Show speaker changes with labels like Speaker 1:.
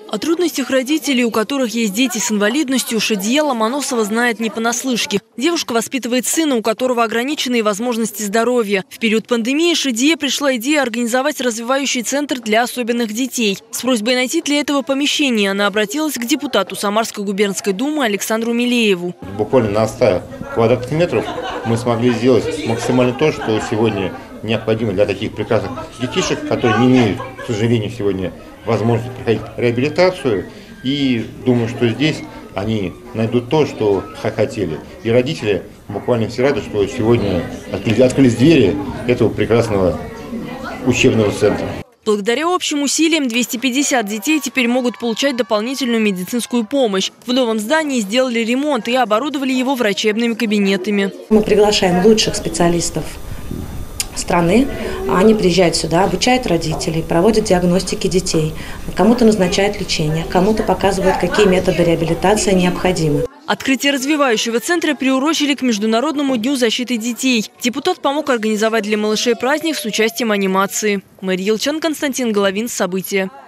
Speaker 1: О трудностях родителей, у которых есть дети с инвалидностью, Шадия Ломоносова знает не понаслышке. Девушка воспитывает сына, у которого ограниченные возможности здоровья. В период пандемии Шадие пришла идея организовать развивающий центр для особенных детей. С просьбой найти для этого помещение она обратилась к депутату Самарской губернской думы Александру Милееву.
Speaker 2: Буквально на 100 квадратных метров мы смогли сделать максимально то, что сегодня необходимо для таких прекрасных детишек, которые не имеют, к сожалению, сегодня возможности проходить реабилитацию. И думаю, что здесь они найдут то, что хотели. И родители буквально все рады, что сегодня открылись двери этого прекрасного учебного центра.
Speaker 1: Благодаря общим усилиям 250 детей теперь могут получать дополнительную медицинскую помощь. В новом здании сделали ремонт и оборудовали его врачебными кабинетами.
Speaker 3: Мы приглашаем лучших специалистов страны. Они приезжают сюда, обучают родителей, проводят диагностики детей. Кому-то назначают лечение, кому-то показывают, какие методы реабилитации необходимы.
Speaker 1: Открытие развивающего центра приурочили к Международному дню защиты детей. Депутат помог организовать для малышей праздник с участием анимации. Мария Елчан, Константин Головин. События.